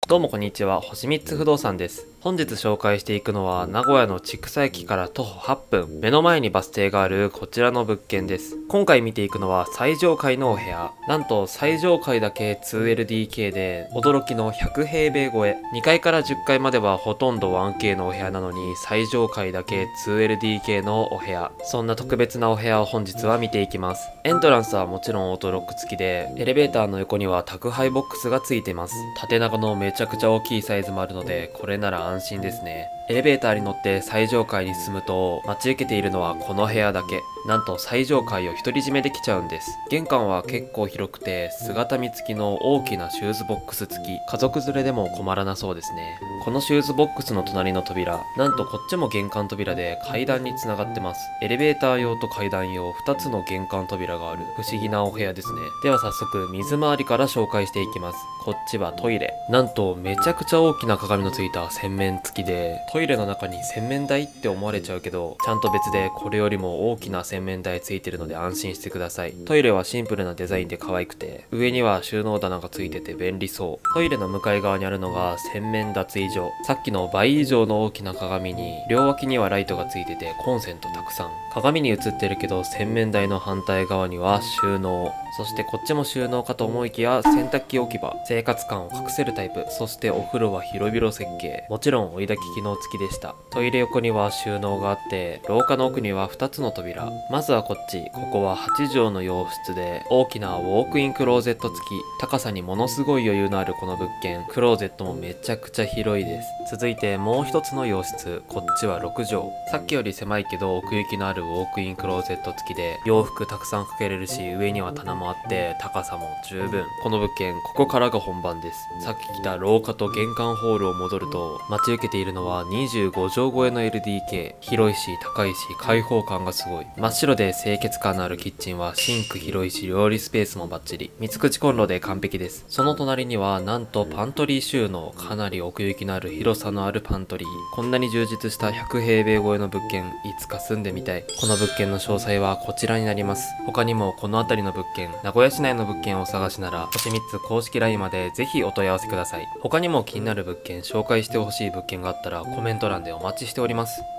どうもこんにちは、星3つ不動産です。本日紹介していくのは名古屋の千種駅から徒歩8分、目の前にバス停があるこちらの物件です。今回見ていくのは最上階のお部屋。なんと最上階だけ 2LDK で驚きの100平米超え。2階から10階まではほとんど 1K のお部屋なのに最上階だけ 2LDK のお部屋。そんな特別なお部屋を本日は見ていきます。エントランスはもちろんオートロック付きで、エレベーターの横には宅配ボックスが付いてます。縦長のめちゃくちゃ大きいサイズもあるので、これなら安心ですね。エレベーターに乗って最上階に進むと、待ち受けているのはこの部屋だけ。なんと最上階を独り占めできちゃうんです。玄関は結構広くて、姿見付きの大きなシューズボックス付き。家族連れでも困らなそうですね。このシューズボックスの隣の扉、なんとこっちも玄関扉で階段に繋がってます。エレベーター用と階段用2つの玄関扉がある不思議なお部屋ですね。では早速水回りから紹介していきます。こっちはトイレ。なんとめちゃくちゃ大きな鏡のついた洗面付きで、トイレの中に洗面台って思われちゃうけど、ちゃんと別でこれよりも大きな洗面台ついてるので安心してください。トイレはシンプルなデザインで可愛くて、上には収納棚がついてて便利そう。トイレの向かい側にあるのが洗面脱衣所。さっきの倍以上の大きな鏡に、両脇にはライトがついててコンセントたくさん。鏡に映ってるけど洗面台の反対側には収納。そしてこっちも収納かと思いきや洗濯機置き場。生活感を隠せるタイプ。そしてお風呂は広々設計。もちろん追い焚き機能付きでした。トイレ横には収納があって、廊下の奥には2つの扉。まずはこっち。ここは8畳の洋室で、大きなウォークインクローゼット付き。高さにものすごい余裕のあるこの物件。クローゼットもめちゃくちゃ広いです。続いてもう一つの洋室。こっちは6畳。さっきより狭いけど奥行きのあるウォークインクローゼット付きで、洋服たくさんかけれるし、上には棚もあって高さも十分。この物件、ここからが本番です。さっき来た廊下と玄関ホールを戻ると、待ち受けているのは25畳超えの LDK。広いし高いし開放感がすごい。真っ白で清潔感のあるキッチンはシンク広いし料理スペースもバッチリ。三つ口コンロで完璧です。その隣にはなんとパントリー収納。かなり奥行きのある広さのあるパントリー。こんなに充実した100平米超えの物件、いつか住んでみたい。この物件の詳細はこちらになります。他にもこの辺りの物件、名古屋市内の物件をお探しなら、星3つ公式 LINE までぜひお問い合わせください。他にも気になる物件、紹介してほしい物件があったらコメント欄でお待ちしております。